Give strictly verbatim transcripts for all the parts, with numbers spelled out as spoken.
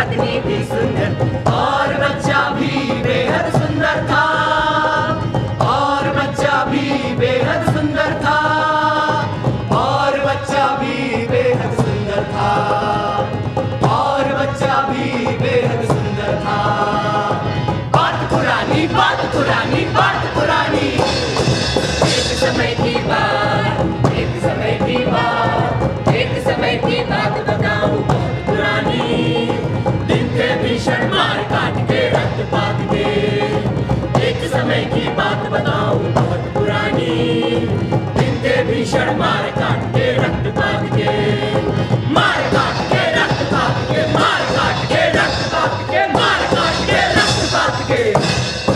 पत्नी भी सुंदर और बच्चा भी बेहद सुंदर था, और बच्चा भी बेहद सुंदर था, और बच्चा भी बेहद सुंदर था, और बच्चा भी बेहद सुंदर था। बात पुरानी बात पुरानी बात पुरानी, एक समय की बात, एक समय की बात, एक समय की बात बताऊं बहुत पुरानी। दिन थे भीषण मार काट के रक्तपात के, एक समय की बात बताऊं बहुत पुरानी। दिन थे भीषण मार काट के रक्तपात के, मार काट के रक्तपात के, मार काट के रक्तपात के, मार काट के रक्तपात के।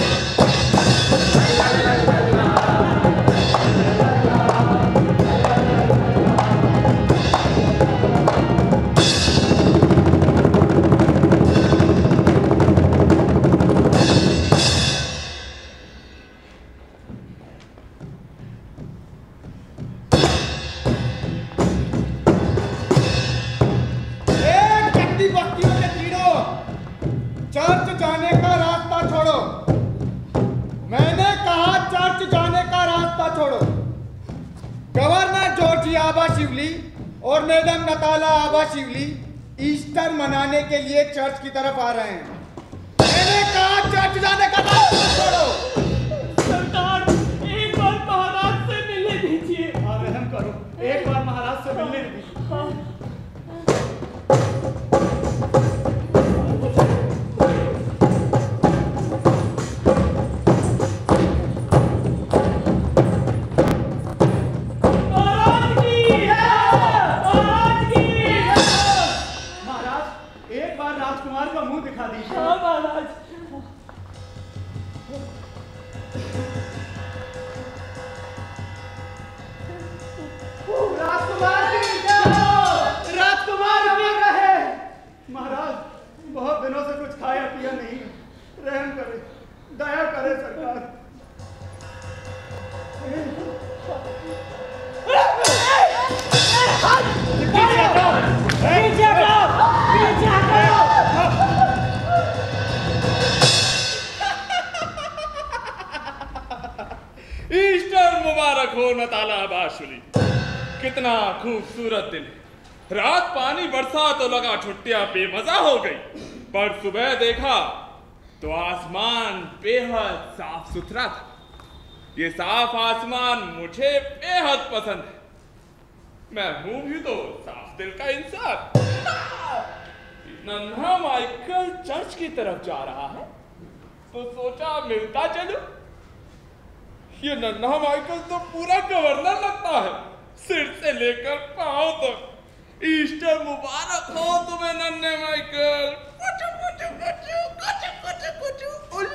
चर्च जाने का रास्ता छोड़ो, मैंने कहा चर्च जाने का रास्ता छोड़ो। गवर्नर जॉर्जी आबा शिवली और मैडम नताला आबा शिवली ईस्टर मनाने के लिए चर्च की तरफ आ रहे हैं। मैंने कहा चर्च जाने का रास्ता छोड़ो। सरकार, एक बार महाराज से मिलने दीजिए। हाँ, रहम करो, एक बार महाराज से मिलने दीजिए। हाँ। राजकुमार का मुंह दिखा दीजिए। हाँ महाराज। राजकुमार राजकुमार अमर रहे। महाराज, बहुत दिनों से कुछ खाया पिया नहीं, रहम करे, दया करे सरकार। ईस्टर मुबारक हो नताला आबा शिवली। कितना खूबसूरत दिन है। रात पानी बरसा तो लगा छुट्टियां बेमजा हो गई, पर सुबह देखा तो आसमान बेहद साफ सुथरा था। ये साफ आसमान मुझे बेहद पसंद है। मैं हूं भी तो साफ दिल का इंसान। नन्हा माइकल चर्च की तरफ जा रहा है तो सोचा मिलता चलूं। ये नन्हा माइकल तो पूरा गवर्नर लगता है, सिर से लेकर पांव तक। ईस्टर मुबारक हो तुम्हें नन्हे माइकल। कुचु, कुचु, कुचु, कुचु, कुचु, कुचु।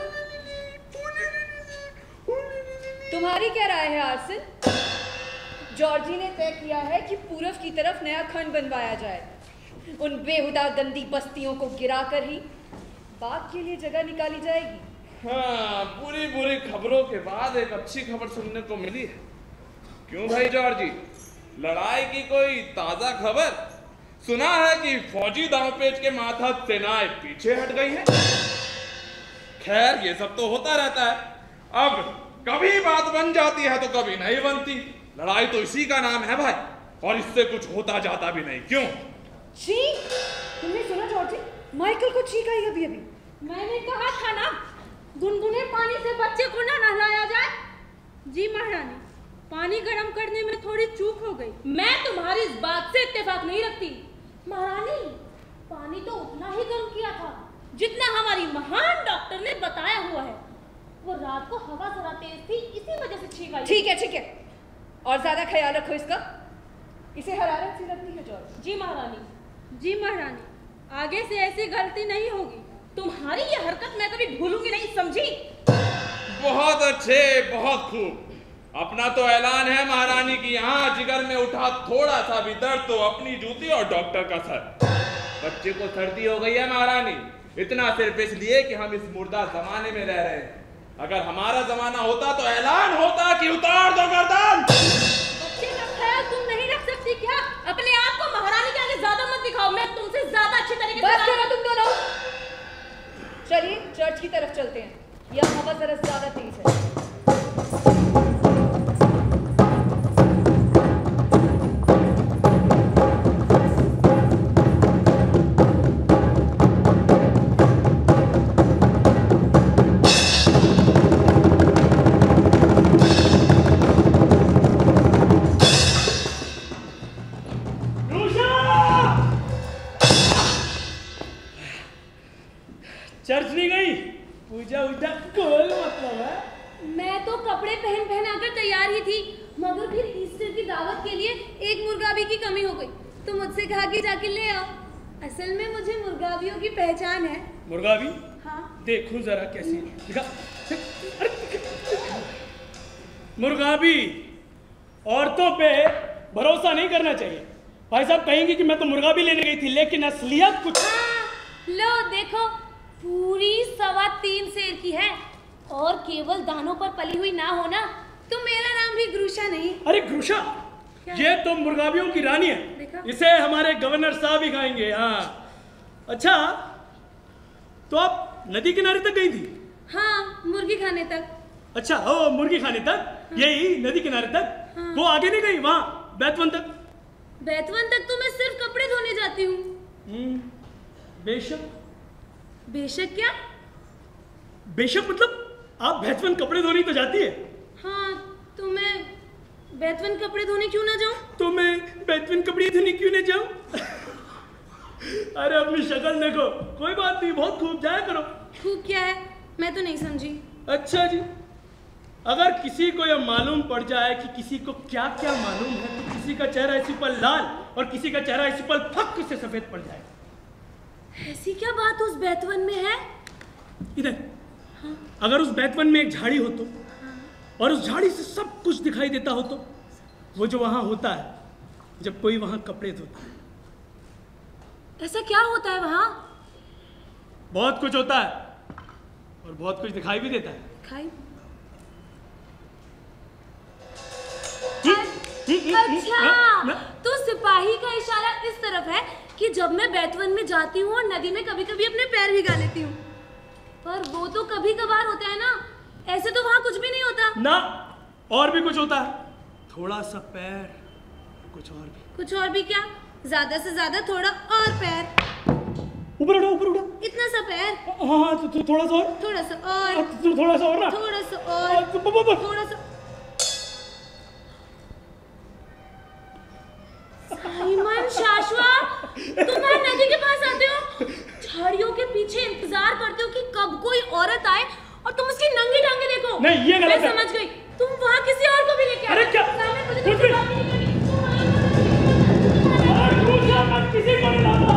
तुम्हारी क्या राय है आर्सन? जॉर्जी ने तय किया है कि पूरब की तरफ नया खंड बनवाया जाए। उन बेहुदा गंदी बस्तियों को गिराकर ही बाग के लिए जगह निकाली जाएगी। हाँ, बुरी बुरी खबरों के बाद एक अच्छी खबर सुनने को मिली है। क्यों भाई जॉर्जी, लड़ाई की कोई ताजा खबर? सुना है कि फौजी दांवपेच के मातहत सेनाएं पीछे हट गई हैं। खैर, ये सब तो होता रहता है। अब कभी बात बन जाती है तो कभी नहीं बनती। लड़ाई तो इसी का नाम है भाई, और इससे कुछ होता जाता भी नहीं। क्यों? चीख? तुमने सुना जॉर्जी? माइकल को चीख आई अभी अभी। मैंने कहा था ना, गुनगुने पानी से बच्चे को ना नहलाया जाए। जी महारानी, पानी गर्म करने में थोड़ी चूक हो गई। मैं तुम्हारी इस बात से इत्तेफाक नहीं रखती। महारानी, पानी तो उतना ही गर्म किया था जितना हमारी महान डॉक्टर ने बताया हुआ है। वो रात को हवा जरा तेज थी, इसी वजह से छींक आई। ठीक है ठीक है, और ज्यादा ख्याल रखो इसका। इसे हरारत सी लगती है जॉर्ज। जी महारानी। जी महारानी, आगे से ऐसी गलती नहीं होगी। तुम्हारी ये हरकत मैं कभी भूलूंगी नहीं, समझी? बहुत अच्छे, बहुत खूब। अपना तो ऐलान है महारानी की यहाँ जिगर में उठा थोड़ा सा भी दर्द तो अपनी जूती और डॉक्टर का सर। बच्चे को सर्दी हो गई है महारानी, इतना सिर्फ इसलिए कि हम इस मुर्दा जमाने में रह रहे हैं। अगर हमारा जमाना होता तो ऐलान होता कि उतार दो गर्दन। बच्चे का ख्याल तुम नहीं रख सकती क्या? अपने आप को महारानी के आगे ज्यादा मत दिखाओ। मैं तुमसे ज्यादा अच्छी तरीके से बस करो तुम दोनों। मुर्गावी की कमी हो गई तो मुझसे कहा कि जाके ले आओ। असल में मुझे मुर्गावियों की पहचान है। मुर्गावी? हाँ। देखो जरा कैसी दिखा। मुर्गावी, औरतों पे भरोसा नहीं करना चाहिए। भाई साहब कहेंगे कि मैं तो मुर्गावी लेने गई थी, लेकिन असलियत कुछ। हाँ, लो देखो, पूरी सवा तीन शेर की है और केवल दानों पर पली हुई ना हो ना तो मेरा नाम भी ग्रुशा नहीं। अरे ग्रुशा, ये तो मुर्गावियों की रानी है। इसे हमारे गवर्नर साहब ही खाएंगे। हाँ, अच्छा तो आप नदी किनारे तक गई थी? हाँ, मुर्गी खाने तक। अच्छा, ओ मुर्गी खाने तक? हाँ। यही नदी किनारे तक? हाँ। वो आगे नहीं गई वहाँ बैतवन तक? बैतवन तक तो मैं सिर्फ कपड़े धोने जाती हूँ। बेशक। बेशक क्या? बेशक मतलब आप बैतवन कपड़े धोने तो जाती है? हाँ, तो मैं बैतवन कपड़े धोने क्यों ना जाऊं? तो मैं बैतवन कपड़े धोने क्यों ना जाऊं? अरे अपनी शक्ल देखो। कोई बात नहीं, बहुत खूब, जाया करो। खूब क्या है, मैं तो नहीं समझी। अच्छा जी, अगर किसी को यह मालूम पड़ जाए कि किसी को क्या क्या मालूम है तो किसी का चेहरा इसी पर लाल और किसी का चेहरा इसी पर फक से सफेद पड़ जाए। ऐसी क्या बात उस बैतवन में है? इधर। हाँ। अगर उस बैतवन में एक झाड़ी हो तो, हाँ। और उस झाड़ी से सब कुछ दिखाई देता हो तो, वो जो वहां होता है जब कोई वहां कपड़े धोता है। ऐसा क्या होता है वहां? बहुत कुछ होता है और बहुत कुछ दिखाई भी देता है। दिखाई? अच्छा, तो सिपाही का इशारा इस तरफ है कि जब मैं बैतवन में जाती हूँ और नदी में कभी कभी अपने पैर भिगा लेती हूँ। पर वो तो कभी कभार होता है ना, ऐसे तो वहां कुछ भी नहीं होता ना। और भी कुछ होता है, थोड़ा सा पैर, कुछ और भी। कुछ और भी क्या? ज्यादा से ज्यादा थोड़ा और पैर। ऊपर उड़ा, ऊपर उड़ा। इतना सा पैर? हाँ हाँ, तो, तो थोड़ा सा और। थोड़ा सा और। तो, थोड़ा सा और ना। थोड़ा सा और। थोड़ा सा। साइमन शाश्वा, तुम वहाँ नदी के पास आते हो, झाड़ियों के पीछे इंतजार करते हो कि कब कोई औरत आए और तुम उसकी नंगी टांगे देखो। नहीं, ये गलत है। मैं समझ गई, तुम वहाँ किसी और को भी लेके आए। अरे क्या? मुझे कुछ भी बात नहीं करनी। किसी को नहीं लाता।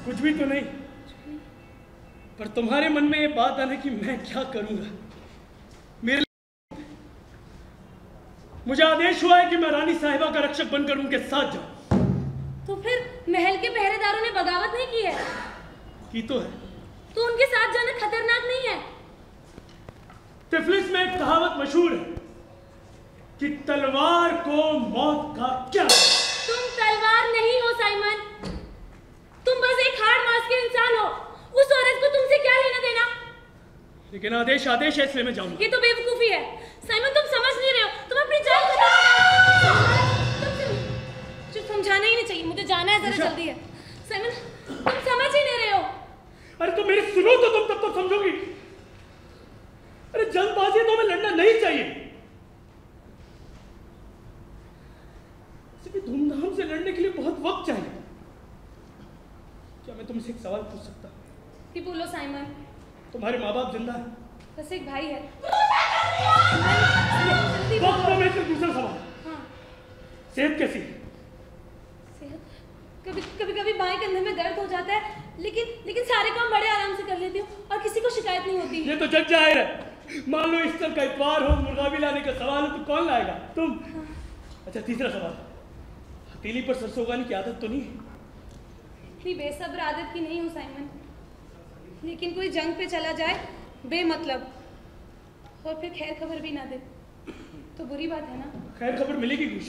कुछ भी तो नहीं, पर तुम्हारे मन में ये बात आने की मैं क्या करूंगा। मेरे मुझे आदेश हुआ है कि मैं रानी साहिबा का रक्षक बनकर उनके साथ जाऊं। तो फिर महल के पहरेदारों ने बगावत नहीं की है? की तो है। तो उनके साथ जाना खतरनाक नहीं है? तिफलिस में एक कहावत मशहूर है कि तलवार को मौत का क्या। तुम तलवार नहीं हो साइमन, तुम बस एक हाड़ मांस के इंसान हो। उस औरत को तुमसे क्या लेना देना? लेकिन आदेश आदेश है, इसलिए मैं जाऊंगा। ये तो बेवकूफी है साइमन, तुम समझ नहीं रहे हो। तुम अपनी जान खतरे तुम समझाना ही नहीं चाहिए, मुझे जाना है, जरा जल्दी है। साइमन तुम समझ ही नहीं रहे हो। अरे तो मेरी सुनो तो तुम तब तो समझोगी। अरे जल्दबाजी तो हमें लड़ना नहीं चाहिए, इसे भी धूमधाम से लड़ने के लिए बहुत वक्त चाहिए। क्या मैं तुमसे एक सवाल पूछ सकता हूँ? कि बोलो साइमन। तुम्हारे माँ बाप जिंदा है? बस एक भाई है। वक्त तो मैं सिर्फ दूसरा सवाल। हाँ। सेहत कैसी है? सेहत कभी कभी कभी बाएं कंधे में दर्द हो जाता है, लेकिन लेकिन सारे काम बड़े आराम से कर लेती हूँ और किसी को शिकायत नहीं होती। ये तो जग जाहिर है। मान लो इस तरह का इतवार हो, मुर्गा भी लाने का सवाल हो तो कौन लाएगा? तुम। हाँ। अच्छा तीसरा सवाल, हथेली पर सरसों उगाने की आदत तो नहीं है? इतनी बेसब्र आदत की नहीं हूँ साइमन, लेकिन कोई जंग पे चला जाए बेमतलब और फिर खैर खबर भी ना दे तो बुरी बात है ना। खैर खबर मिलेगी कुछ?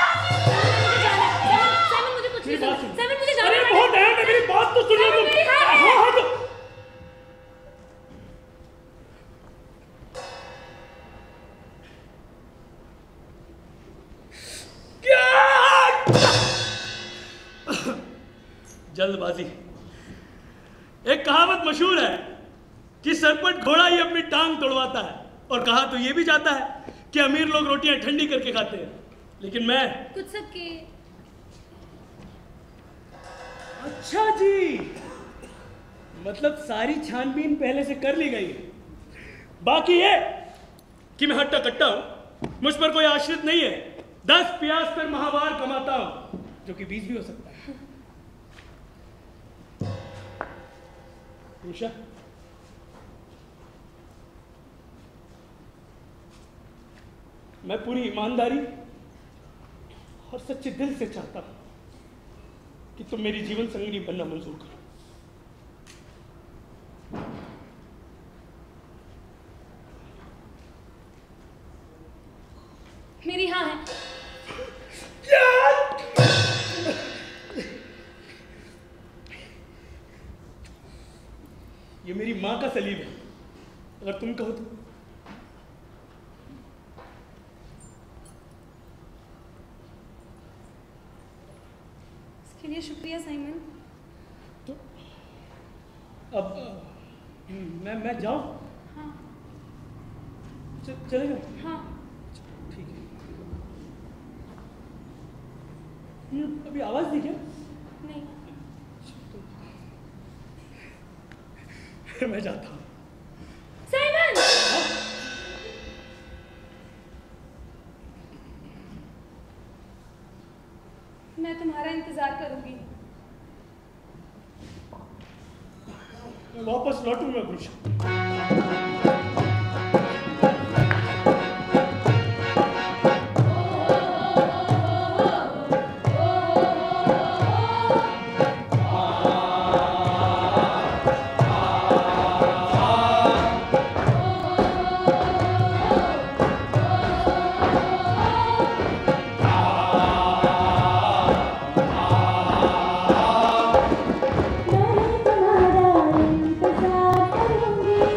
साइमन मुझे कुछ नहीं सुन। साइमन मुझे जाना है। अरे बहुत है, मेरी बात तो सुनो तुम। मेरी बात है। हाँ, हाँ, तो... जल्दबाजी। एक कहावत मशहूर है कि सरपट घोड़ा ही अपनी टांग तोड़वाता है, और कहा तो ये भी जाता है कि अमीर लोग रोटियां ठंडी करके खाते हैं, लेकिन मैं कुछ सबके। अच्छा जी, मतलब सारी छानबीन पहले से कर ली गई है। बाकी ये कि मैं हट्टा कट्टा हूं, मुझ पर कोई आश्रित नहीं है। दस प्यास पर महावार कमाता हूं, जो कि बीस भी हो सकता है। उषा, मैं पूरी ईमानदारी और सच्चे दिल से चाहता हूं कि तुम मेरी जीवन संगिनी बनना मंजूर करो। मेरी हाँ है। ये मेरी माँ का सलीब है, अगर तुम कहो तो। इसके लिए शुक्रिया साइमन। तो अब मैं मैं जाऊं? हाँ। च, चलेगा? हाँ। ठीक है। अभी आवाज दी क्या? नहीं। मैं जाता हूँ। साइमन! मैं तुम्हारा इंतजार करूंगी। मैं वापस लौटूंगा गुरुशा। मैं तुम्हारा इंतजार करूंगी।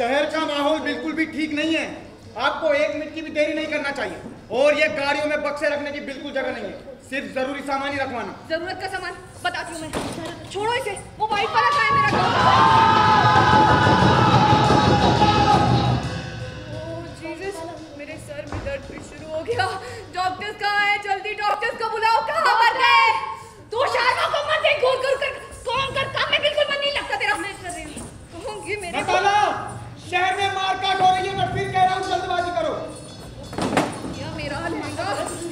शहर का माहौल बिल्कुल भी ठीक नहीं है। आपको एक मिनट की भी देरी नहीं करना चाहिए और ये गाड़ियों में बक्से रखने की बिल्कुल जगह नहीं है। सिर्फ जरूरी सामान ही रखवाना। जरूरत का सामान बताती हूँ मैं। छोड़ो इसे, वो वाइट वाला कहाँ है मेरा? ओह जीसस, मेरे सर में दर्द भी शुरू हो गया। डॉक्टर्स कहाँ है? जल्दी डॉक्टर्स को बुलाओ। कहाँ पर गए? तू शार्मा को मत देख, घूर घूर कर कौन कर काम में बिल्कुल मन नहीं लगता तेरा। मैं कर रही हूँ, कहूँगी मेरे नताला, शहर में मारकाट हो रही है, मैं फिर कह रहा हूँ जल्दबाजी करो। या मेरा लहंगा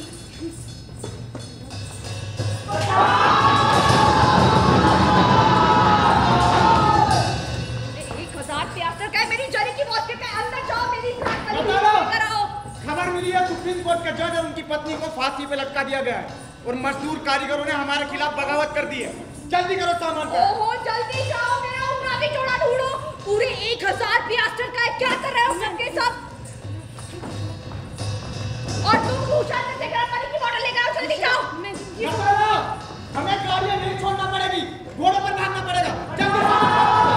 एक हजार प्यास्टर का है, मेरी जरी की मौत के पे अंदर जाओ, मेरी कराओ। खबर मिली है सुप्रीम कोर्ट के जज और उनकी पत्नी को फांसी पे लटका दिया गया है और मजदूर कारीगरों ने हमारे खिलाफ बगावत कर दी है। जल्दी करो सामान पे। ओहो जल्दी जाओ, मेरा उमरा भी जोड़ा ढूंढो। पूरे एक हजार प्यास्टर का है, क्या कर रहे हो सबके सब? और तुम भूषण से गरम पानी की बोतल लेकर आओ, जल्दी जाओ। नताला, हमें गाड़ियां नहीं छोड़ना पड़ेगी, घोड़ों पर भागना पड़ेगा। जल्दी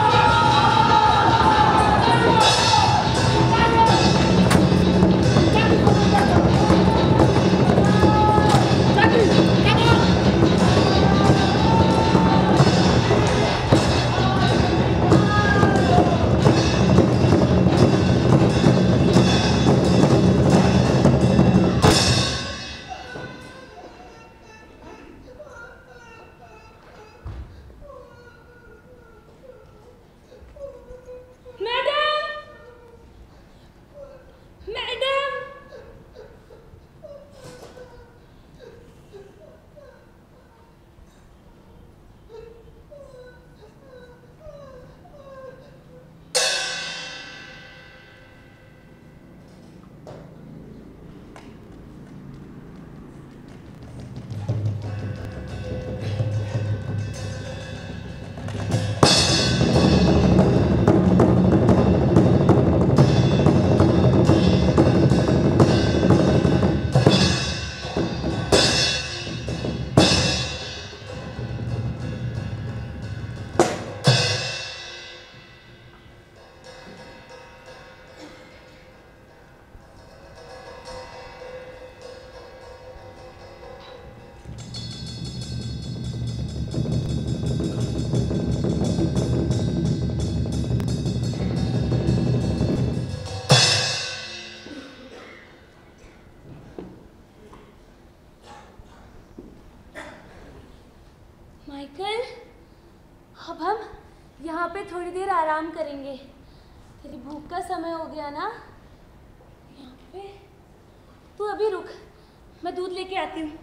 माइकल, अब हम यहाँ पे थोड़ी देर आराम करेंगे। तेरी भूख का समय हो गया ना यहाँ पे। तू अभी रुक, मैं दूध लेके आती हूँ।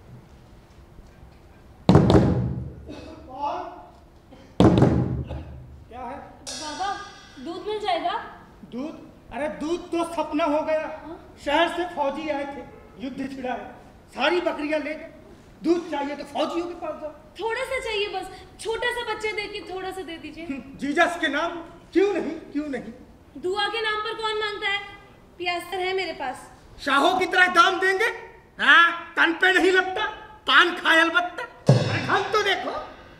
क्या है? बाबा, दूध मिल जाएगा? दूध? अरे दूध तो सपना हो गया। हाँ? शहर से फौजी आए थे, युद्ध छिड़ा है, सारी बकरियां ले गए। दूध चाहिए तो फौजियों के पास जाओ। थोड़ा सा चाहिए बस, छोटा सा बच्चे देख के थोड़ा सा दे दीजिए। जीसस के नाम, क्यों नहीं क्यों नहीं। दुआ के नाम पर कौन मांगता है? प्यास्तर है मेरे पास। शाहों की तरह दाम देंगे? हाँ, तन पे नहीं लगता, पान खाए अलबत्ता। अरे हम तो देखो।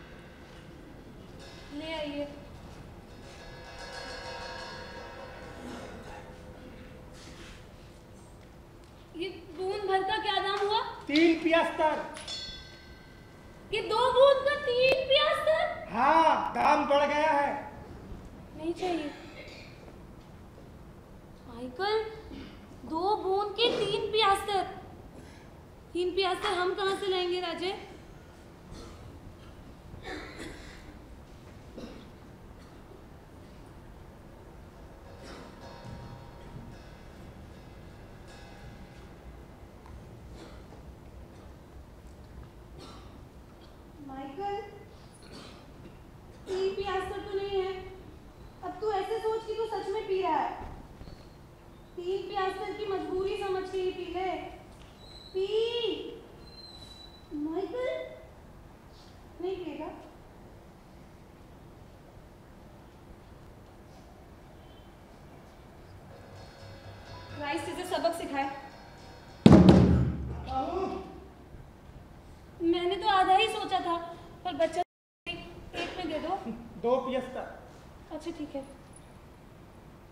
ले आइए। ये बूंद भर का क्या दाम हुआ? तीन पियास्तर। ये दो बूंद का तीन पियास्तर? हाँ, दाम बढ़ गया है। नहीं चाहिए माइकल, दो बूंद के तीन पियास्तर। तीन पियास्तर हम कहाँ से लाएंगे राजे? माइकल, तीन पियास्तर तो नहीं है। अब तू ऐसे सोच कि तू सच में पी रहा है। तीन प्यास्तर की मजबूरी समझ के ही पी ले। पी। माइकल, नहीं पिएगा? क्राइस्ट तुझे सबक सिखाए। मैंने तो आधा ही सोचा था, पर बच्चा एक में दे दो। दो पियास्तर। अच्छा ठीक है।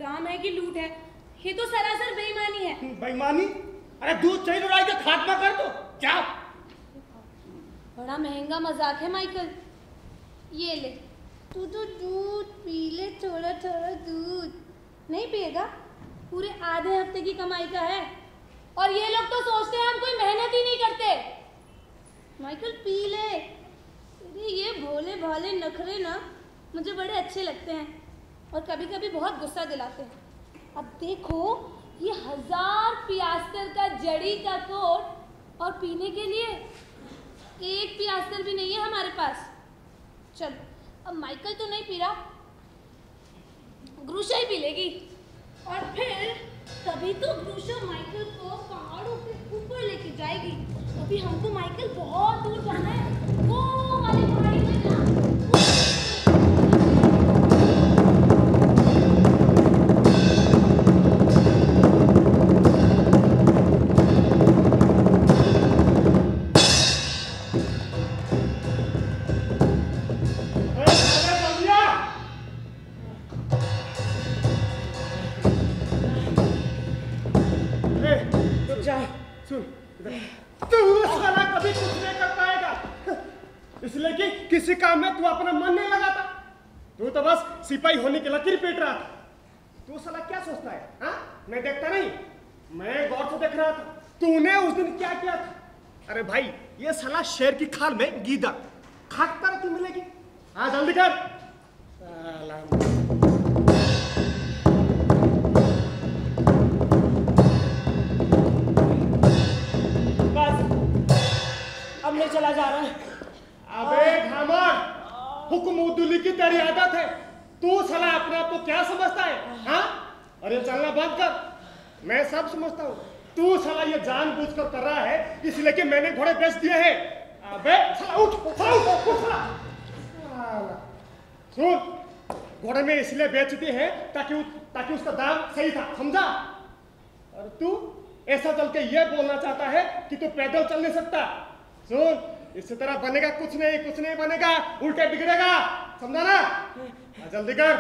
काम है कि लूट है? ये तो सरासर बेईमानी है। बेईमानी? अरे दूध चाहिए लड़ाई का खात्मा कर दो। क्या? बड़ा महंगा मजाक है माइकल। ये ले, तू तो दूध पी ले, थोड़ा थोड़ा दूध। नहीं पिएगा? पूरे आधे हफ्ते की कमाई का है। और ये लोग तो सोचते हैं हम कोई मेहनत ही नहीं करते। माइकल पी ले। अरे ये भोले भाले नखरे ना मुझे बड़े अच्छे लगते हैं और कभी कभी बहुत गुस्सा दिलाते हैं। अब देखो, ये हजार पियास्तर का जड़ी का कोट और पीने के लिए एक पियास्तर भी नहीं है हमारे पास। चलो, अब माइकल तो नहीं पी रहा, ग्रुशा ही पी लेगी। और फिर तभी तो ग्रुशा माइकल को पहाड़ों के ऊपर लेके जाएगी। अभी हमको माइकल बहुत दूर जाना है, वो वाली पहाड़ी में ना। इसलिए कि किसी काम में तू अपना मन नहीं लगाता। तू तो बस सिपाही होने की लकीर पीट रहा था। तू साला क्या सोचता है? हाँ, मैं देखता नहीं? मैं गौर से देख रहा था। तूने उस दिन क्या किया था? अरे भाई, ये साला शेर की खाल में गीदा खाक पर तू मिलेगी। हाँ, जल्दी कर। साला बस, अब मैं चला जा रहा है। अबे घामर, हुक्म उद्दुली की तेरी आदत है। तू साला अपने आप को क्या समझता है? हाँ? अरे चलना बंद कर। मैं सब समझता हूँ। तू साला ये जानबूझकर कर रहा है इसलिए कि मैंने घोड़े बेच दिए हैं। अबे साला उठ, साला उठ, उठ साला। साला सुन, घोड़े में इसलिए बेच दिए हैं ताकि ताकि उसका दाम सही था, समझा? और तू ऐसा चल के ये बोलना चाहता है कि तू पैदल चल नहीं सकता। सुन, इसी तरह बनेगा कुछ नहीं, कुछ नहीं बनेगा, उल्टे बिगड़ेगा, समझा ना? जल्दी कर।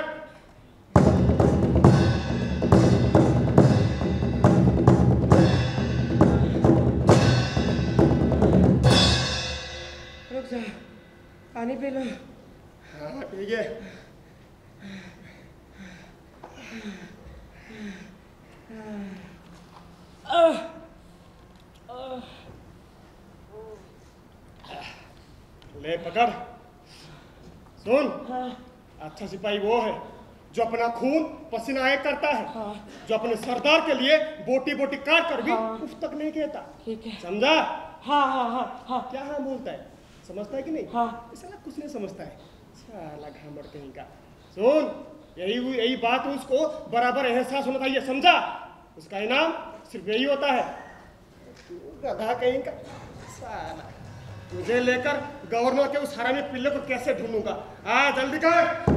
रुक जा, पानी पी लो। हाँ ठीक है। ले पकड़। सुन, अच्छा सिपाही वो है जो अपना खून पसीना एक करता है। हाँ। जो अपने सरदार के लिए बोटी बोटी काट कर भी हाँ। उफ तक नहीं कहता। ठीक है, समझा? हाँ हाँ हाँ हाँ। क्या हाँ बोलता है? समझता है कि नहीं? हाँ। साला कुछ नहीं समझता है, साला घामड़ कहीं का। सुन, यही यही बात उसको बराबर एहसास होना चाहिए, समझा? उसका इनाम सिर्फ यही होता है। गधा कहीं का साला। तुझे लेकर गवर्नर के उस हरामी पिल्ले को कैसे ढूंढूंगा? आ जल्दी कर।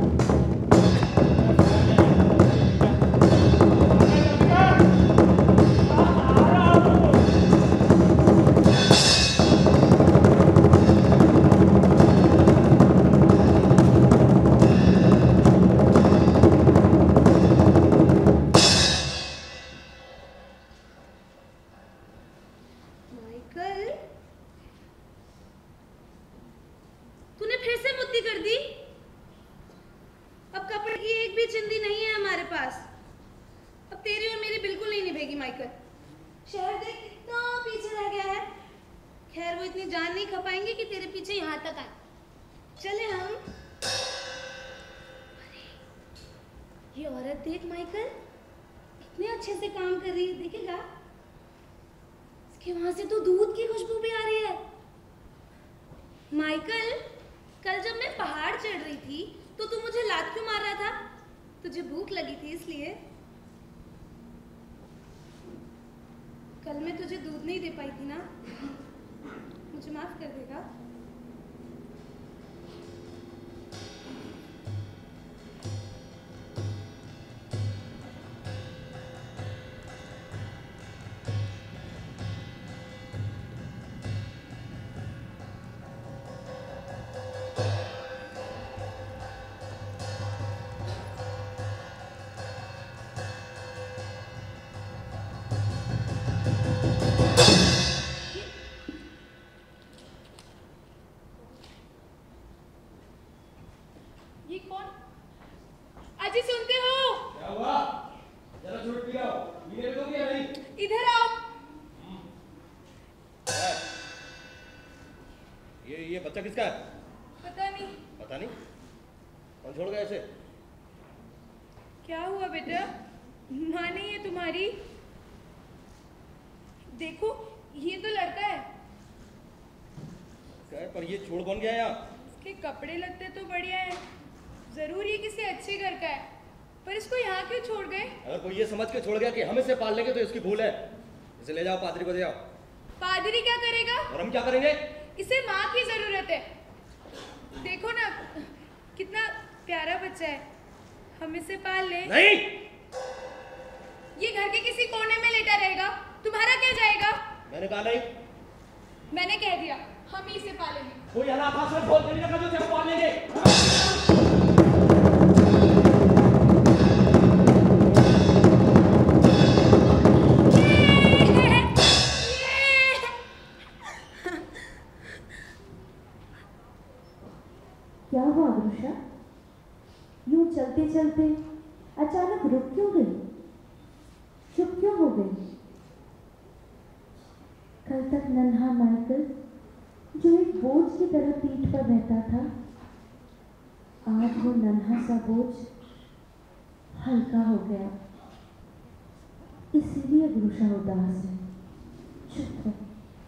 कल मैं तुझे दूध नहीं दे पाई थी ना, मुझे माफ कर देगा? ये ये बच्चा किसका है? पता नहीं। पता नहीं? कौन छोड़ गया इसे? क्या हुआ बेटा? माँ नहीं है तुम्हारी? देखो ये तो लड़का है। क्या है? पर ये छोड़ कौन गया यहाँ? इसके कपड़े लगते तो बढ़िया है, जरूर ये किसी अच्छे घर का है, पर इसको यहाँ क्यों छोड़ गए? अगर कोई ये समझ के छोड़ गया कि हम इसे पाल लेंगे तो इसकी भूल है। इसे ले जाओ, पादरी को दे जाओ। पादरी क्या करेगा? और हम क्या करेंगे? इसे माँ की जरूरत है। देखो ना कितना प्यारा बच्चा है, हम इसे पाल लें। नहीं, ये घर के किसी कोने में लेटा रहेगा, तुम्हारा क्या जाएगा? मैंने कहा नहीं। मैंने कह दिया हम ही इसे पालेंगे। कोई अनाथ आश्रम खोल के नहीं रखा जो हम पाल लेंगे। क्या हुआ अनुषा? यूं चलते चलते अचानक रुक क्यों गई? चुप क्यों हो गई? कल तक नन्हा माइकल जो एक बोझ की तरह पीठ पर रहता था, आज वो नन्हा सा बोझ हल्का हो गया। इसीलिए अनुषा उदास है। चुप है।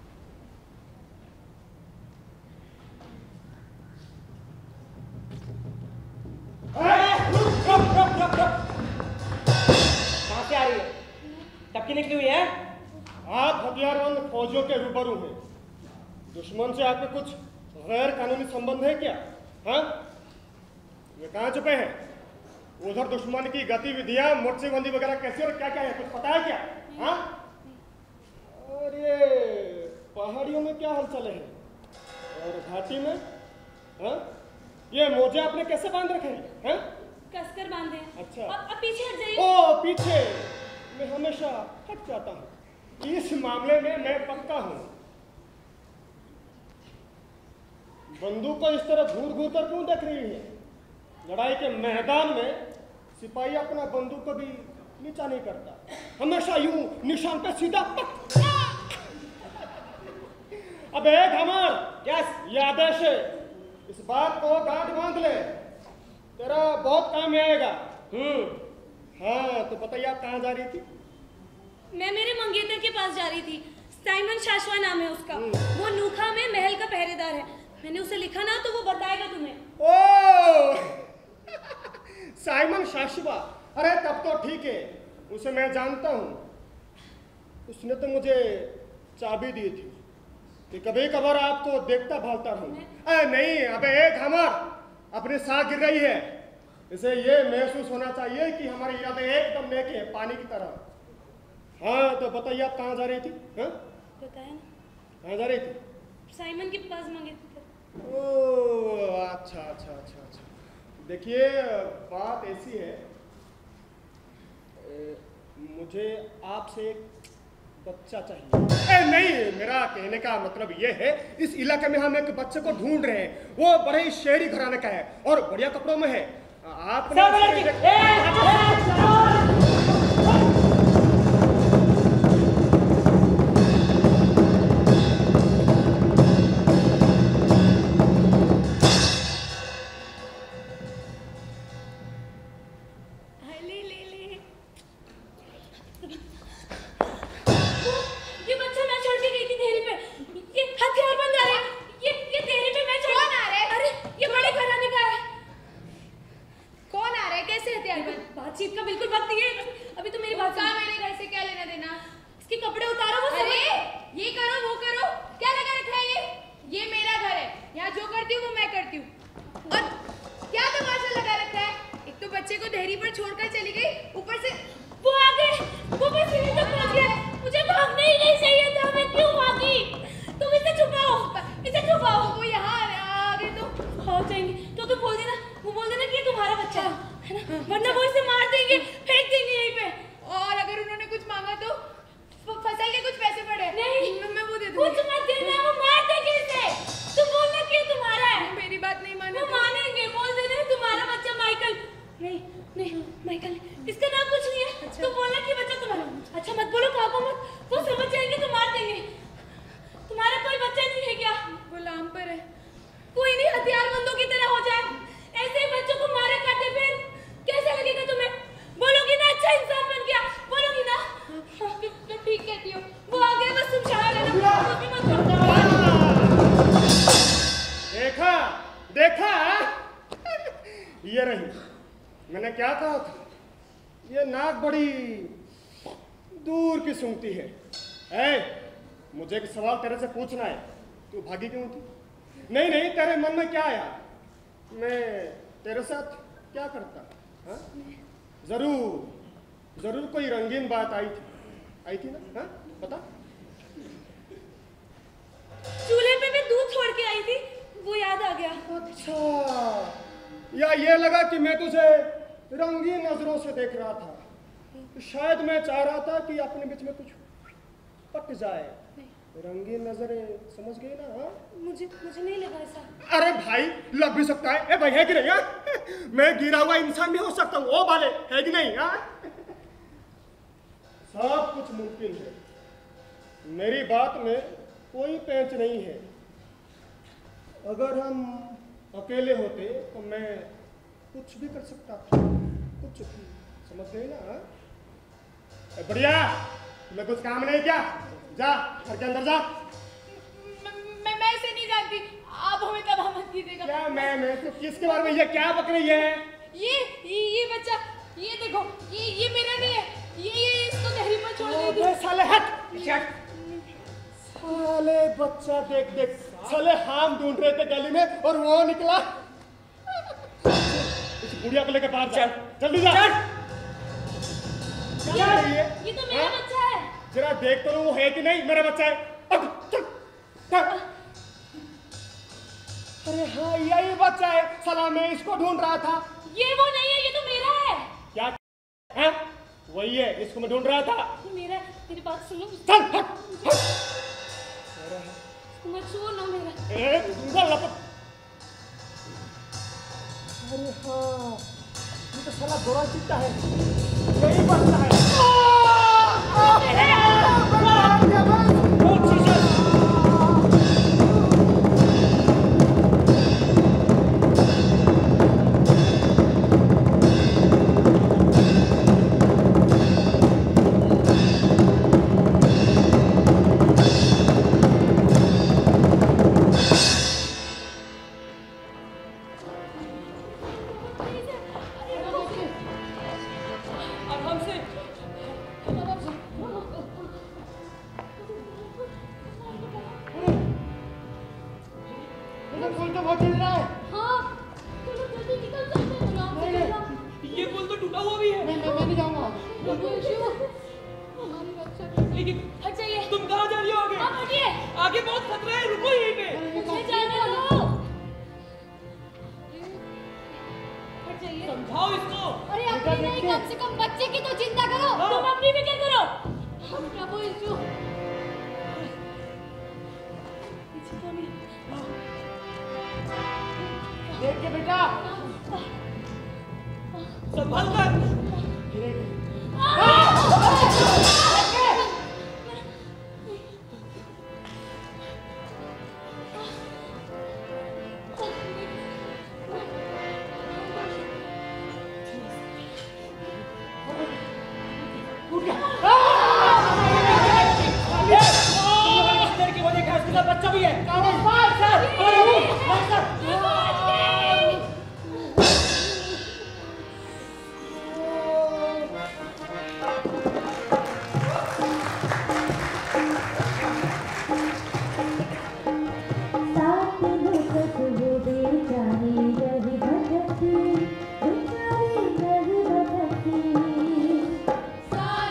कहाँ से आ रही है? टपकी निकली हुई है? आप हथियारबंद फौजियों के रूबरू हैं। दुश्मन से आपके कुछ गैर कानूनी संबंध है क्या? हाँ, ये कहाँ छुपे हैं? उधर दुश्मन की गतिविधियां, मोर्चेबंदी वगैरह कैसी और क्या क्या है, कुछ पता है क्या? हाँ, और ये पहाड़ियों में क्या हलचल है और घाटी में? हाँ, ये मोजे आपने कैसे बांध रखे हैं? हाँ? कसकर बांधे। अच्छा। अब अब पीछे हट जाइए। ओ पीछे, मैं हमेशा हट जाता हूँ। इस मामले में मैं पक्का हूँ। बंदूक को इस तरह घूर घूर कर क्यों देख रही है? लड़ाई के मैदान में सिपाही अपना बंदूक को भी नीचा नहीं करता, हमेशा यूं निशान पे सीधा पक। अब एक हमार यस ये आदेश है, इस बात को गांठ बांध ले, तेरा बहुत काम में आएगा। हम्म, हाँ तो बताइए आप कहाँ जा रही थी? मैं मेरे मंगेतर के पास जा रही थी। साइमन शाश्वा नाम है उसका। वो नूखा में महल का पहरेदार है। मैंने उसे लिखा ना तो वो बताएगा तुम्हें। ओ साइमन शाश्वा, अरे तब तो ठीक है, उसे मैं जानता हूँ। उसने तो मुझे चाबी दी थी कि कभी कभार आपको देखता भालता रहूं। अरे नहीं, अबे एक हमार अपने साथ गिर रही है, इसे ये महसूस होना चाहिए कि हमारी इरादे एकदम नेक है, पानी की तरह। हाँ तो बताइए आप कहाँ जा रही थी? हाँ बताया ना, कहाँ जा रही थी? साइमन के पास मंगेतर। ओह अच्छा अच्छा अच्छा अच्छा। देखिए बात ऐसी है, ए, मुझे आपसे एक बच्चा चाहिए। ए, नहीं, मेरा कहने का मतलब ये है, इस इलाके में हम एक बच्चे को ढूंढ रहे हैं। वो बड़े ही शहरी घराने का है और बढ़िया कपड़ों में है। आप बातचीत का बिल्कुल देखा ये रही, मैंने क्या कहा था, ये नाक बड़ी दूर की सूंघती है। ए, मुझे एक सवाल तेरे से पूछना है, तू भागी क्यों थी? नहीं नहीं, तेरे मन में क्या आया, मैं तेरे साथ क्या करता? हा? जरूर जरूर कोई रंगीन बात आई थी, आई थी ना? हा? बता। चूल्हे पे भी दूध छोड़ के आई थी, वो याद आ गया। अच्छा, या ये लगा कि मैं तुझे रंगीन नजरों से देख रहा था, शायद मैं चाह रहा था कि अपने बीच में कुछ पट जाए। रंगीन नजरें, समझ गई ना? हा? मुझे मुझे नहीं लगा ऐसा। अरे भाई, लग भी सकता है। ए भाई, है कि नहीं? हा? मैं गिरा हुआ इंसान भी हो सकता हूँ, ओ बाले, है कि नहीं? हा? सब कुछ मुमकिन है, मेरी बात में कोई पेंच नहीं है। अगर हम अकेले होते तो मैं कुछ भी कर सकता था, कुछ भी, समझ गए ना? हा? ए बढ़िया, तुम्हें कुछ काम नहीं क्या? जा घर के अंदर जा। मैं मैं इसे नहीं जानती, आप हमें तबाह मत कीजिएगा। क्या मैं मैं तो किसके बारे में, ये क्या बक रही है? ये ये ये बच्चा, ये देखो, ये ये मेरा नहीं है, ये ये इसको नहरी पर छोड़ दीजिए। साले हट, साले बच्चा देख देख, साले हम ढूंढ रहे थे गली में और वो निकला। इस बुढ़िया को लेकर बाहर चल, जल्दी जा। क्या है ये? ये तो मेरा बच्चा है। जरा देख तो लो वो है कि नहीं, मेरा बच्चा है। अब चल, चल। अरे हाँ, यही बच्चा है, साला मैं इसको ढूंढ रहा था। ये वो नहीं है, ये तो मेरा है। क्या है? वही है, इसको मैं ढूंढ रहा था। ये मेरा है, मेरी बात सुनो। चल हट, हट। मत छुओ ना मेरा। ए, दूंगा लपट। अरे हाँ, ये तो साला गोरा चिट्टा है, यही बच्चा है।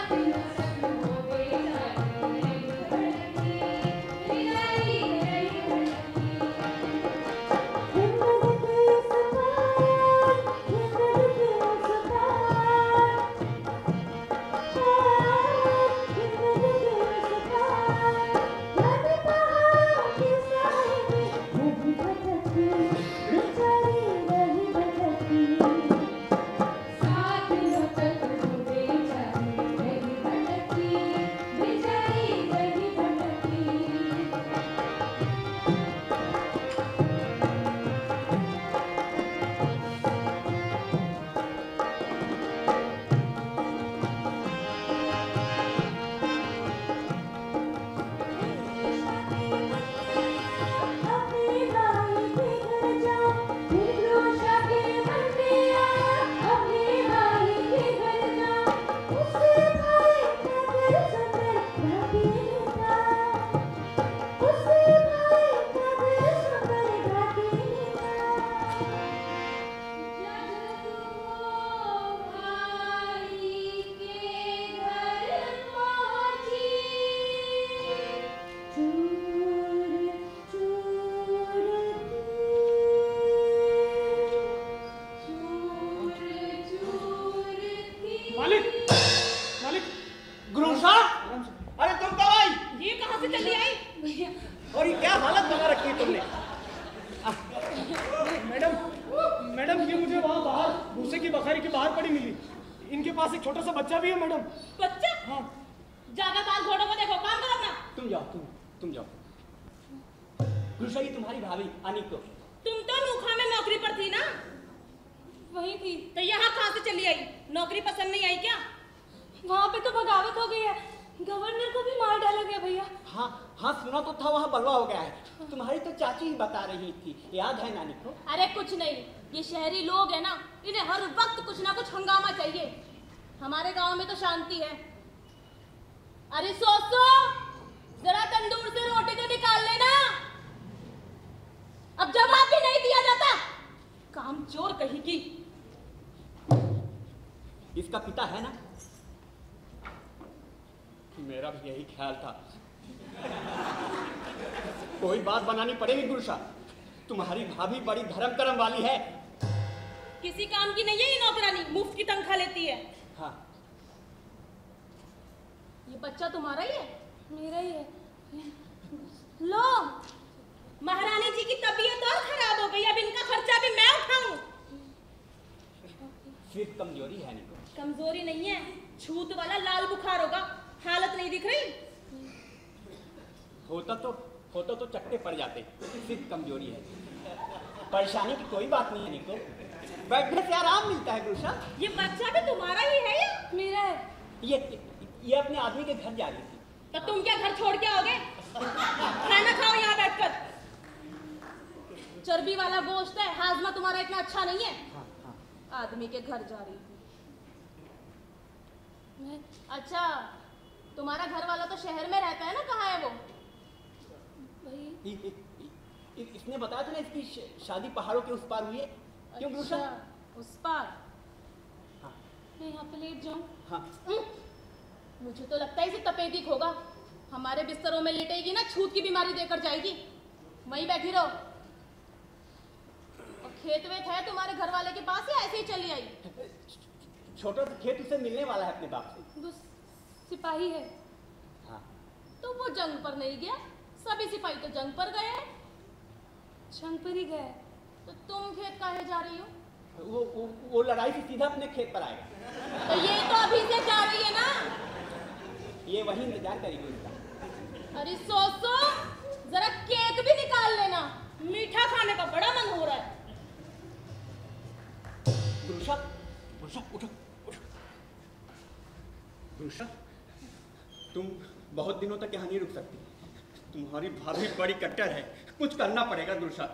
Thank you. और ये क्या हालत बना रखी है तुमने? मैडम मैडम ये मुझे वहाँ बाहर भूसे की बखारी के बाहर पड़ी मिली। इनके पास एक छोटा सा बच्चा भी है मैडम। बच्चा? हाँ। जाकर बाहर घोड़ों को देखो, काम करो अपना। तुम जाओ, तुम तुम जाओ। गुलशा, ये तुम्हारी भाभी अनिक को। तुम तो नूखा में नौकरी पर थी ना? वही थी। तो यहाँ कहाँ से चली आई? नौकरी पसंद नहीं आई क्या? वहाँ पे तो बगावत हो गई है, गवर्नर को भी मार डाला गया भैया। हाँ हाँ, सुना तो था वहाँ बलवा हो गया है। तुम्हारी तो चाची ही बता रही थी, याद है नानी को? अरे कुछ नहीं, ये शहरी लोग है ना, इन्हें हर वक्त कुछ ना कुछ हंगामा चाहिए। हमारे गांव में तो शांति है। अरे सोचो, जरा तंदूर से रोटी तो निकाल लेना। अब जवाब भी नहीं दिया जाता, काम चोर कही की। इसका पिता है ना? मेरा भी यही ख्याल था। कोई बात बनानी पड़ेगी गुलशा, तुम्हारी भाभी बड़ी धर्म कर्म वाली है। किसी काम की नहीं है ये नौकरानी, मुफ्त की तनख्वाह लेती है। हाँ। ये बच्चा तुम्हारा ही है? मेरा ही है। लो, महारानी जी की तबीयत और खराब हो गई, अब इनका खर्चा भी मैं उठाऊं। सिर्फ कमजोरी है निको। कमजोरी नहीं है, छूत वाला लाल बुखार होगा। हालत नहीं दिख रही? होता तो होता तो चक्के पड़ जाते, सिर्फ कमजोरी है। परेशानी की कोई बात नहीं है निको, बैठने से आराम मिलता है गुलशा। ये बच्चा भी तुम्हारा ही है या मेरा है? ये ये अपने आदमी के घर जा रही थी। तो तुम क्या घर छोड़ के आओगे? खाना खाओ यहाँ बैठकर। चर्बी वाला गोश्त है, हाजमा तुम्हारा इतना अच्छा नहीं है। हाँ, हाँ। आदमी के घर जा रही थी। अच्छा, तुम्हारा घर वाला तो शहर में रहता है ना, कहाँ है वो? इ, इ, इ, इसने बताया था ना इसकी शादी पहाड़ों के उस पार हुई है। क्यों गुलशा? अच्छा, उस पार। हाँ। मैं यहाँ पे लेट जाऊँ? हाँ। मुझे तो लगता है इसे तपेदिक होगा। हमारे बिस्तरों में लेटेगी ना, छूत की बीमारी देकर जाएगी। वहीं बैठी रहो। और खेत वेत है तुम्हारे घर वाले के पास या ऐसे ही चली आई? छोटा खेत उसे मिलने वाला है अपने बाप से। सिपाही है। हाँ। तो वो जंग पर नहीं गया? सभी सिपाही तो जंग पर गए हैं। जंग पर ही गए तो तुम खेत काहे जा रही हो? वो वो, वो लड़ाई से सीधा अपने खेत पर आएगा। तो ये तो अभी से जा रही है ना? ये वही इंतजार करेगी उसका। अरे सोचो, जरा केक भी निकाल लेना, मीठा खाने का बड़ा मन हो रहा है। गुलशा, गुलशा उठो उठो। गुलशा, तुम बहुत दिनों तक यहाँ नहीं रुक सकती। तुम्हारी भाभी बड़ी कट्टर है, कुछ करना पड़ेगा गुलशा।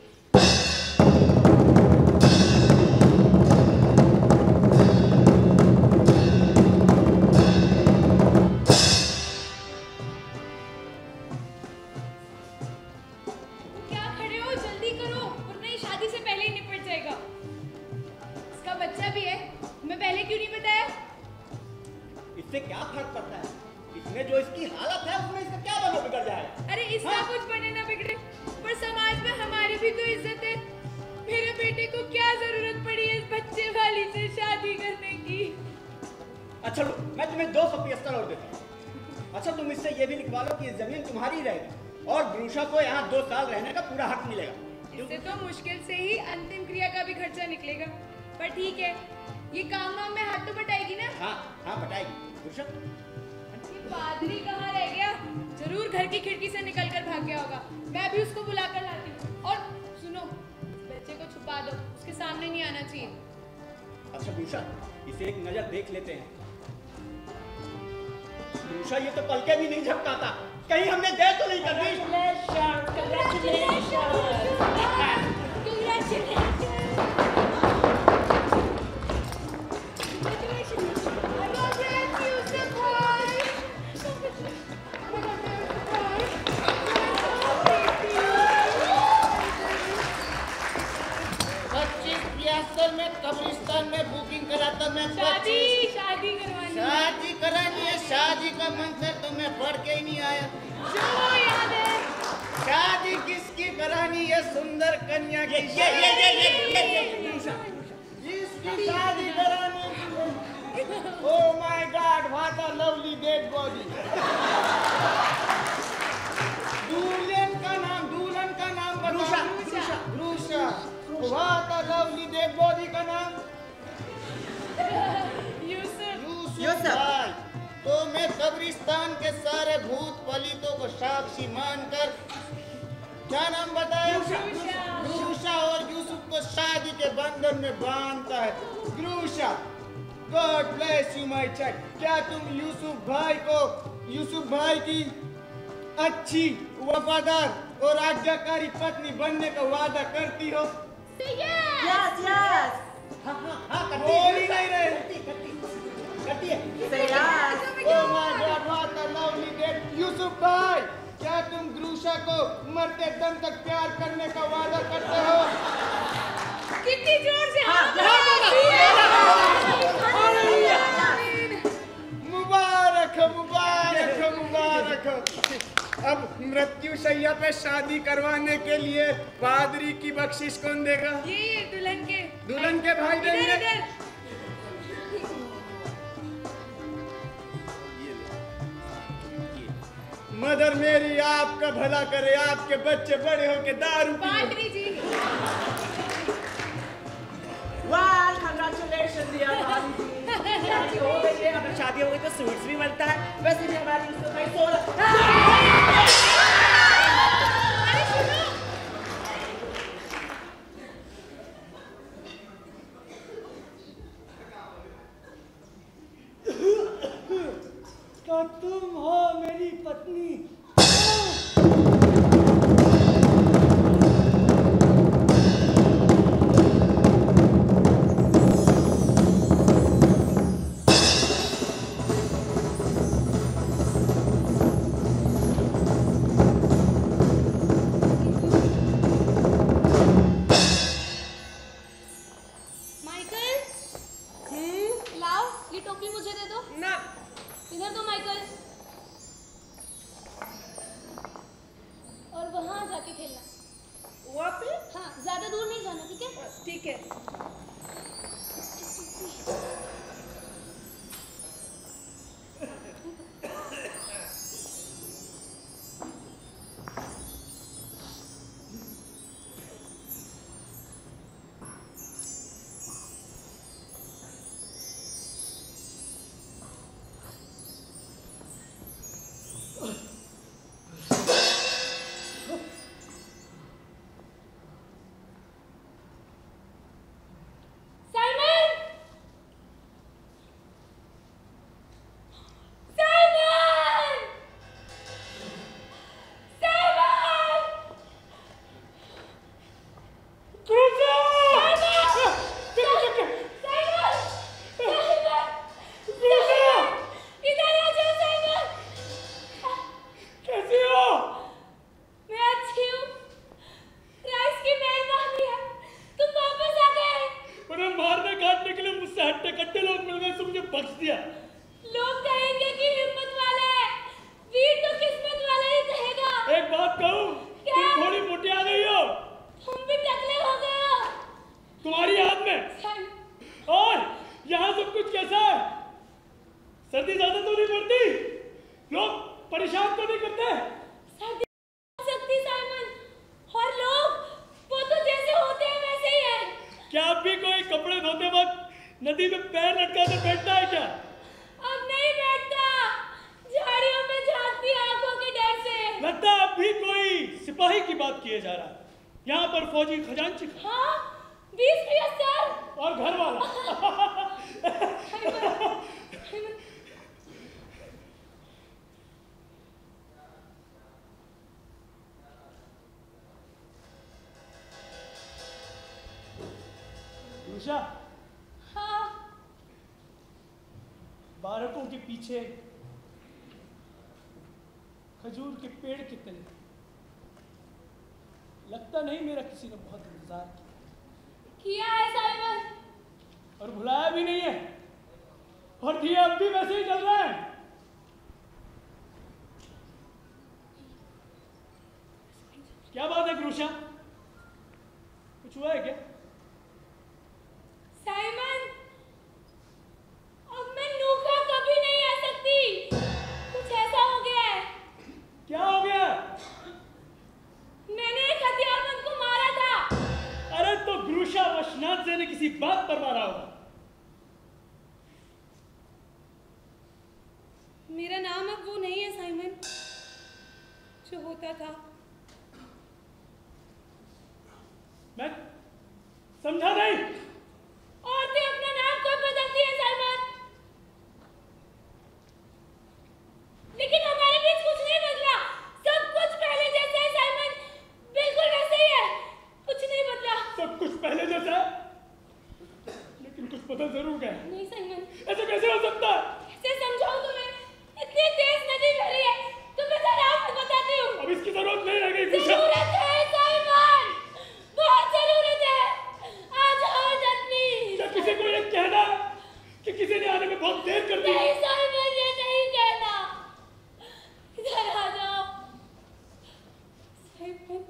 क्या खड़े हो, जल्दी करो, वरना ये शादी से पहले ही निपट जाएगा। इसका बच्चा भी है, मैं पहले क्यों नहीं बताया? इससे क्या फर्क पड़ता है? इसमें जो इसकी हालत है उसमें इसका क्या बनो बिगड़ जाएगा? अरे इसका हाँ? कुछ बने ना बिगड़े, पर समाज में हमारी भी तो इज्जत है। मेरे बेटे को क्या जरूरत पड़ी है इस बच्चे वाली से शादी करने की? अच्छा लो, मैं तुम्हें दो सौ पियस्तर और देता हूँ। अच्छा तुम इससे ये भी लिखवा लो कि ये जमीन तुम्हारी रहेगी और गुलशा को यहाँ दो साल रहने का पूरा हक मिलेगा। इससे तो मुश्किल से ही अंतिम क्रिया का भी खर्चा निकलेगा, पर ठीक है, ये काम वाम में हाथ तो बटाएगी ना? हाँ हाँ बटाएगी। गुलशा, पादरी कहाँ रह गया? जरूर घर की खिड़की से निकलकर भाग गया होगा। मैं भी उसको बुलाकर लाती हूँ। और सुनो, बच्चे को छुपा दो, उसके सामने नहीं आना चाहिए। अच्छा गुलशा, इसे एक नजर देख लेते हैं। गुलशा, ये तो पलके भी नहीं झपकाता, कहीं हमने देर तो नहीं कर दी? कब्रिस्तान में बुकिंग कराता मैं। शादी शादी करवानी शादी करानी है। शादी का मंत्र तो मैं पढ़ के ही नहीं आया। जो याद है, शादी किसकी करानी है? सुंदर कन्या की। ये ये ये ये ये ये जिसकी शादी करानी। Oh my God, what a lovely dead body. What a lovely dead body का नाम? यूसुफ। यूसुफ भाई। तो मैं कब्रिस्तान के सारे भूत पलितों को साक्षी मानकर क्या नाम बताया? ग्रूशा। और यूसुफ को शादी के बंधन में बांधता है। Grusha, God bless you my child. क्या तुम यूसुफ भाई को, यूसुफ भाई की अच्छी, वफादार और आज्ञाकारी पत्नी बनने का वादा करती हो? Yes yes. हाँ हाँ हाँ करती बोल है, ही नहीं रहे। करती करती करती है। Say yes. Oh my God, what a lovely day. Yusuf भाई, क्या तुम ग्रूशा को मरते दम तक प्यार करने का वादा करते हो? कितनी जोर से हाँ, मुबारक हो, मुबारक हो, मुबारक हो। अब मृत्यु शैया पे शादी करवाने के लिए पादरी की बख्शिश कौन देगा? ये ये दुल्हन के दुल्हन के भाई इधर देंगे। इधर। मदर मेरी आपका भला करे, आपके बच्चे बड़े होके दारू पिए। पादरी जी। Well, congratulations dear भाभी जी। शादी हो गई है, अगर शादी हो गई तो स्वीट्स भी बनता है। वैसे भी हमारी यूसुफ भाई सोलह। अरे सुनो। तो तुम हो मेरी पत्नी। माइकल, लाओ ये टोपी मुझे दे दो। ना इधर दो माइकल। और वहाँ जाके खेलना। वहाँ पे हाँ, ज्यादा दूर नहीं जाना, ठीक है? ठीक है। Simon! Simon! Simon! Grusha! Simon! Simon! Grusha! इधर आ जाओ साइमन! कैसी हो? मैं अच्छी हूँ। राइस की मेहरबानी है। तुम वापस आ गए। उन्हें मारने काटने के लिए मुझसे हट्टे कट्टे लोग मिल गए, तो मुझे बख्श दिया। लोग कहेंगे कि हिम्मत वाला है। वीर तो किस्मत वाला ही कहेगा। एक बात कहूँ, क्या? तुम थोड़ी मोटी आ गई हो तुम भी टकले हो गए हो। तुम्हारी याद में। साइमन, और यहाँ सब कुछ कैसा है? सर्दी ज्यादा तो नहीं पड़ती? लोग परेशान तो नहीं करते? सर्दी हो सकती साइमन। और लोग वो तो जैसे होते हैं वैसे ही है। क्या अब भी कोई कपड़े धोते वक्त नदी में पैर लटका कर बैठता है क्या? अब नहीं बैठता। झाड़ियों में झांकती आंखों के डर से। लगता है अब भी कोई सिपाही की बात किए जा रहा है। यहाँ पर फौजी खजांची हाँ, बीस पियस्तर। और घर वाला। ग्रूशा, हाँ, बारकों के पीछे खजूर के पेड़ कितने हैं? लगता नहीं मेरा किसी ने बहुत इंतजार किया किया है साइमन। और भुलाया भी नहीं है, और दिए अब भी वैसे ही चल रहे हैं। क्या बात है ग्रूशा, कुछ हुआ है क्या? साइमन, अब मैं नूखा कभी नहीं आ सकती। कुछ ऐसा हो गया है। क्या हो गया? मैंने एक हथियारबंद को मारा था। अरे तो ग्रू हाथ पर मारा होगा। मेरा नाम अब वो नहीं है साइमन जो होता था। मैं समझा नहीं। औरतें अपना नाम कब बदलती है साइमन? लेकिन हमारे बीच कुछ नहीं बदला, सब कुछ पहले जैसा है साइमन, बिल्कुल वैसे ही है, कुछ नहीं बदला। सब कुछ पहले जैसा है, लेकिन कुछ बदल जरूर गया। नहीं साइमन, ऐसे कैसे हो सकता है? कैसे समझाऊं तुम्हें? इतनी तेज नदी बह रही है, तुम्हें जरा मैं बताती हूँ। अब इसकी जरूरत नहीं रह गई। जरूरत है साइमन, बहुत जरूरत है। आ जाओ जल्दी। क्या किसी को ये कहना कि किसी ने आने में बहुत देर कर दी? नहीं साइमन, ये नहीं कहना, इधर आ जाओ साइमन।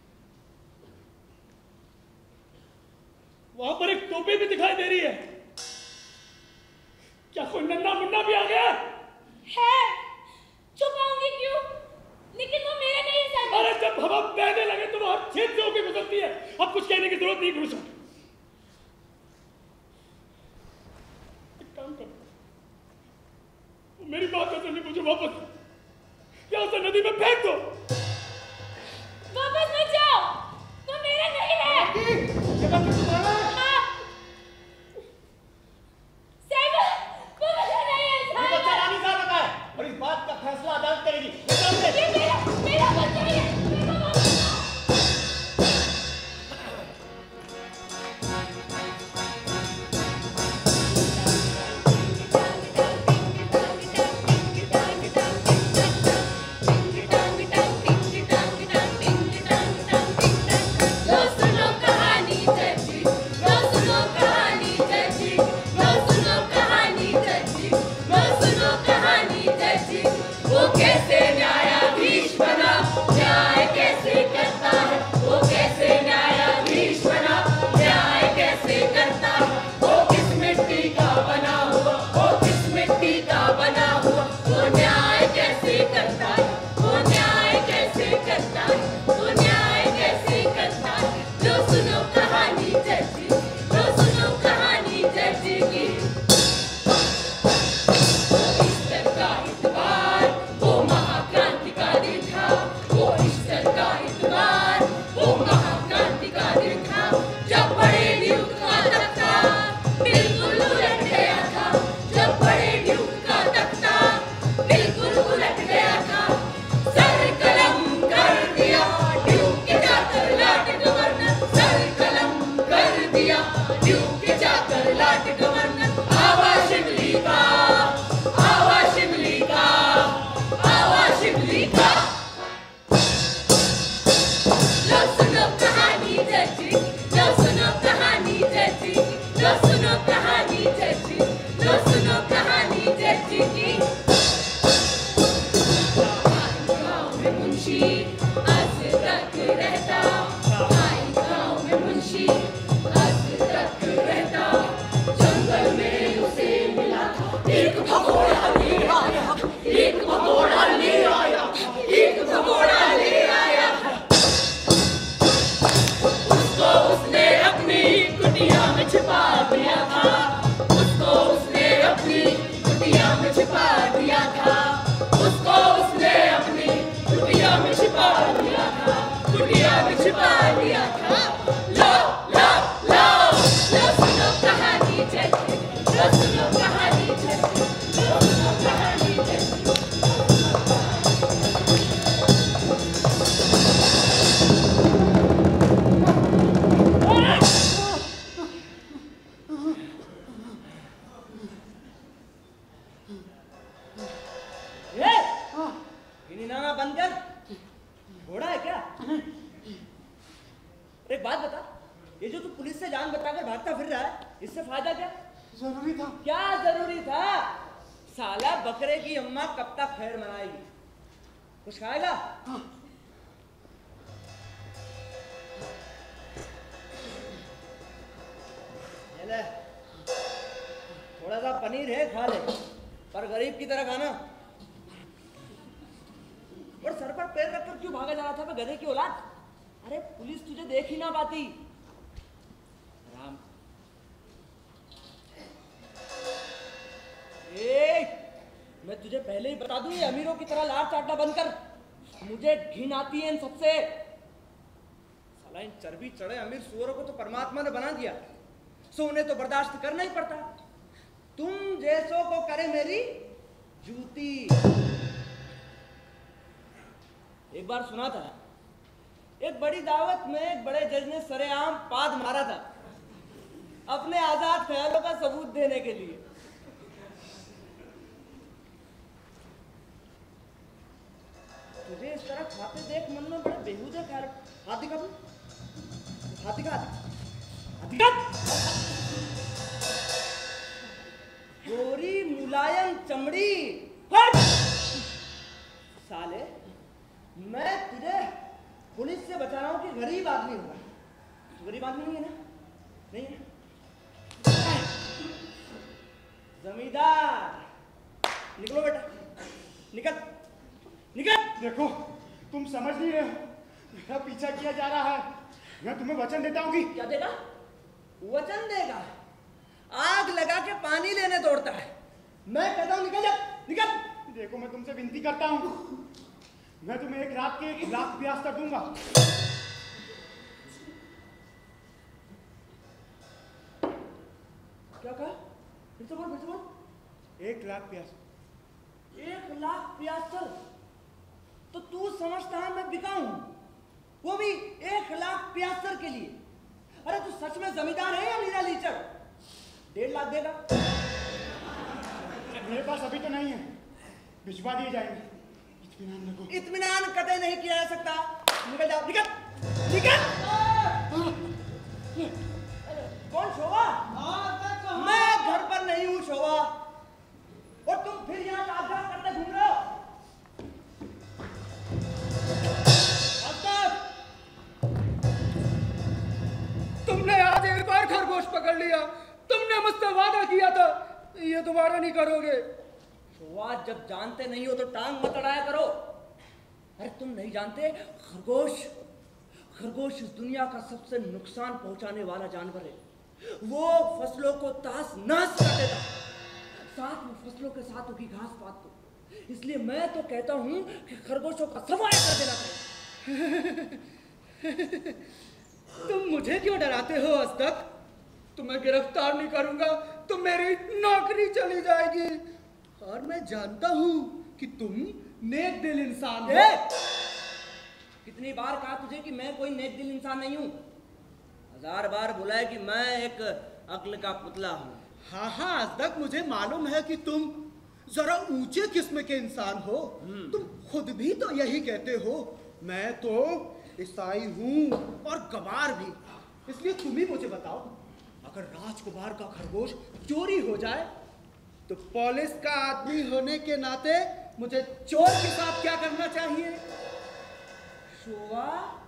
वहां पर एक टोपी भी दिखाई दे रही है। क्या कोई नन्ना मुन्ना भी आ गया है? छुपाऊंगी क्यों? लेकिन वो मेरा नहीं है साइमन। अरे जब हवा बहने लगे तो वो हर छेद से होकर गुजरती है। अब कुछ कहने की जरूरत नहीं गुरुशा। एक काम करो, मेरी बात का सुनिए, मुझे वापस या उसे नदी में फेंक दो। वापस मत जाओ, वो मेरा नहीं है। ये बात तुम्हारा है? हाँ। साइमन, वो मेरा नहीं है ये बच्चा साइमन। रानी साहब का है और इस बात का फैसला अदालत करेगी। ये मेरा मेरा बच्चा है, मेरे को वापस दो। लो सुनो कहानी जजी, लो सुनो कहानी जजी, लो सुनो कहानी जजी, लो सुनो कहानी जजी। वो कैसे न्यायाधीश बना, न्याय कैसे करता है, वो कैसे न्यायाधीश बना, न्याय कैसे करता है। वो किस मिट्टी का बना हुआ, वो किस मिट्टी का बना हुआ, वो न्याय कैसे करता है, वो न्याय कैसे करता है, वो न्याय कैसे करता है। लो सुनो कहानी जजी, लो सुनो कहानी जजी की। ईस्टर का इतवार वो महाक्रांतिकारी था, वो ईस्टर का इतवार वो महाक्रांतिकारी था। जब बड़े ड्यूक का तख्ता बिल्कुल उलट गया था, जब बड़े ड्यूक का तख्ता बिल्कुल उलट गया था। सर कलम कर दिया ड्यूक के जाकर लाट गवर्नर, सर कलम कर दिया ड्यूक के जाकर लाट गवर्नर। आवा शिमली का, आवा शिमली का, आवा शिमली का। लो सुनो कहानी जजी, लो सुनो कहानी जजी, लो सुनो कहानी जजी, लो सुनो कहानी जजी की। गाँव में मुंशी आज तक रहता, गाँव में मुंशी आज तक रहता। जंगल में उसे मिला एक भगोड़ा ले आया, एक भगोड़ा ले आया, एक भगोड़ा ले आया। उसको उसने अपनी कुटिया में छिपा दिया था, उसको उसने अपनी कुटिया में छिपा दिया था, उसको उसने अपनी कुटिया में छिपा दिया था, कुटिया में छिपा दिया था। लो लो लो लो सुनो कहानी जजी, लो सुनो कहानी जजी, लो सुनो कहानी जजी। ये इनामा बंद कर। घोड़ा है क्या? एक बात बता, ये जो तू पुलिस से जान बताकर भागता फिर रहा है, इससे फायदा क्या? जरूरी था। क्या जरूरी था? साला बकरे की अम्मा कब तक खैर मनाएगी? कुछ खाएगा? ये ले, थोड़ा सा पनीर है, खा ले, पर गरीब की तरह खाना। और सर पर पैर रखकर क्यों भागा जा रहा था गधे की औलाद? अरे पुलिस तुझे देख ही ना पाती। राम ए, मैं तुझे पहले ही बता दूं, ये अमीरों की तरह लार चाटना बंद कर। मुझे घिन आती है इन सबसे। साला इन चर्बी चढ़े अमीर सुअरों को तो परमात्मा ने बना दिया, सो उन्हें तो बर्दाश्त करना ही पड़ता। तुम जैसों को करे मेरी जूती। एक बार सुना था, एक बड़ी दावत में एक बड़े जज ने सरेआम पाद मारा था अपने आजाद ख्यालों का सबूत देने के लिए। तुझे इस तरह खाते देख मन में बड़े बेहूदे ख्याल। हाथी का हाथी का हाथी का गोरी मुलायम चमड़ी। हट! साले, मैं तुझे पुलिस से बचा रहा हूं कि गरीब आदमी हूं। तू गरीब आदमी नहीं है ना? नहीं है? जमींदार, निकलो बेटा, निकल निकल। देखो, तुम समझ नहीं रहे हो, मेरा पीछा किया जा रहा है। मैं तुम्हें वचन देता हूँ कि क्या देगा? वचन देगा? आग लगा के पानी लेने दौड़ता है। मैं कहता हूँ निकल जा, निकल। देखो, मैं तुमसे विनती करता हूँ, मैं तुम्हें एक रात के एक लाख ब्याज तक दूंगा। क्या कहा? फिर से बोल, फिर से बोल। एक लाख ब्याज। एक लाख प्यासल? तो तू समझता है मैं बिका हूं, वो भी एक लाख प्यासल के लिए? अरे तू सच में जमींदार है या मीरा लीचड़? डेढ़ लाख देगा? मेरे पास अभी तो नहीं है, भिजवा दिए जाएंगे। इत्मीनान रखो। इत्मीनान कतई नहीं किया जा सकता। निकल जाओ, निकल, निकल। कौन शोभा? मैं घर पर नहीं हूँ शोभा, और तुम फिर यहाँ कागजात करते घूम रहे हो। तुमने आज एक और खरगोश पकड़ लिया। तुमने मुझसे वादा किया था, ये दोबारा नहीं करोगे। शोभा, जब जानते नहीं हो तो टांग मत अड़ाया करो। अरे तुम नहीं जानते, खरगोश खरगोश इस दुनिया का सबसे नुकसान पहुंचाने वाला जानवर है। वो फसलों को तास नाश कर देता, साथ में फसलों के साथ उगी घास पात को। इसलिए मैं तो कहता हूं कि खरगोशों का सफाया कर देना चाहिए। तुम मुझे क्यों डराते हो अस्तक? तुम्हें गिरफ्तार नहीं करूंगा तो मेरी नौकरी चली जाएगी। और मैं जानता हूं कि तुम नेक दिल इंसान हो। कितनी बार कहा तुझे कि मैं कोई नेक दिल इंसान नहीं हूं? हजार बार बोला है कि मैं एक अक्ल का पुतला हूं। हाँ हाँ अस्तक, मुझे मालूम है कि तुम जरा ऊंचे किस्म के इंसान हो। तुम खुद भी तो यही कहते हो। मैं तो ईसाई हूँ और गवार भी। इसलिए तुम ही मुझे बताओ, अगर राजकुमार का खरगोश चोरी हो जाए तो पुलिस का आदमी होने के नाते मुझे चोर के साथ क्या करना चाहिए? शोभा,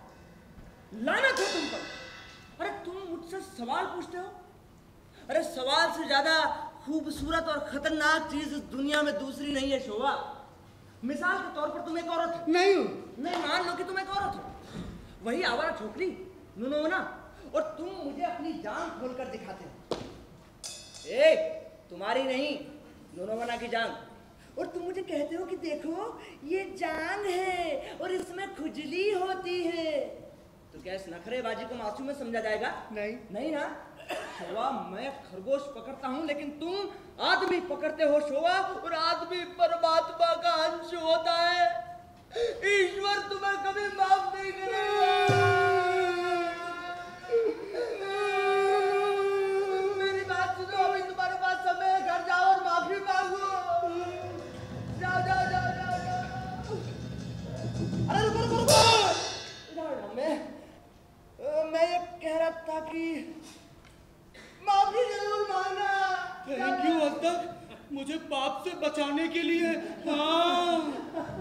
लानत हो तुम पर। अरे तुम मुझसे सवाल पूछते हो? अरे सवाल से ज्यादा खूबसूरत और खतरनाक चीज इस दुनिया में दूसरी नहीं है शोभा। मिसाल के तौर पर तुम एक औरत नहीं हूं। नहीं, मान लो कि तुम एक औरत हो, वही आवारा छोकरी नुनोना, और तुम मुझे अपनी जान खोलकर दिखाते हो। ए, तुम्हारी नहीं, नुनोना की जान। और तुम मुझे कहते हो कि देखो ये जान है और इसमें खुजली होती है। तो क्या इस नखरेबाजी को मासूम में समझा जाएगा? नहीं नहीं ना। शोभा, मैं खरगोश पकड़ता हूं लेकिन तुम आदमी पकड़ते हो शोभा, और आदमी परमात्मा का अंश होता है। ईश्वर तुम्हें कभी माफ नहीं करेगा। मेरी बात सुनो, अभी तुम्हारे पास समय है, घर जाओ और माफी मांगो। जाओ जाओ जाओ जाओ जाओ। अरे रुको रुको रुको। मैं मैं ये कह रहा था कि माफी जरूर मांगना। थैंक यू अस्तक, मुझे पाप से बचाने के लिए। हाँ।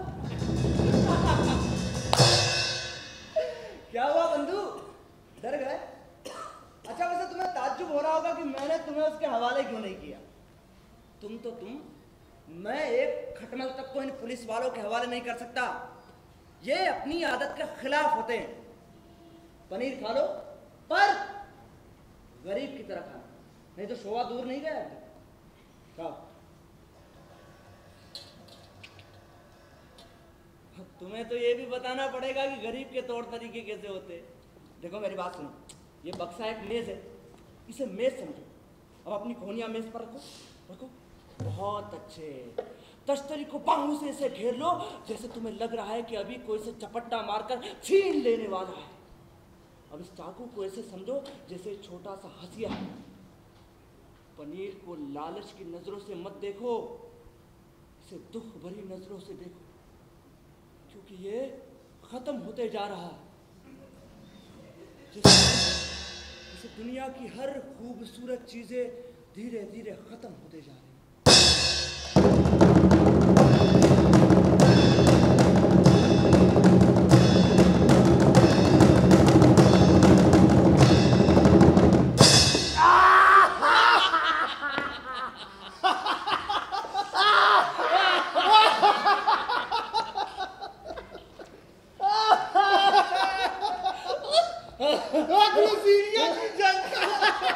क्या हुआ बंधु, डर गए? अच्छा, वैसे तुम्हें ताज्जुब हो रहा होगा कि मैंने तुम्हें उसके हवाले क्यों नहीं किया। तुम तो तुम, मैं एक खटमल तक को इन पुलिस वालों के हवाले नहीं कर सकता। ये अपनी आदत के खिलाफ होते हैं। पनीर खा लो, पर गरीब की तरह खाना, नहीं तो शोभा दूर नहीं गया। खाओ। तुम्हें तो ये भी बताना पड़ेगा कि गरीब के तौर तरीके कैसे होते हैं। देखो मेरी बात सुनो, ये बक्सा एक मेज है, इसे मेज समझो। अब अपनी कोहनियां मेज पर रखो, रखो। बहुत अच्छे। तश्तरी को बाहों से इसे घेर लो जैसे तुम्हें लग रहा है कि अभी कोई से चपट्टा मारकर छीन लेने वाला है। अब इस चाकू को ऐसे समझो जैसे छोटा सा हंसिया है। पनीर को लालच की नजरों से मत देखो, इसे दुख भरी नजरों से देखो, क्योंकि ये खत्म होते जा रहा है। जैसे दुनिया की हर खूबसूरत चीजें धीरे धीरे खत्म होते जा रही हैं। अग्निवीर्य की जनता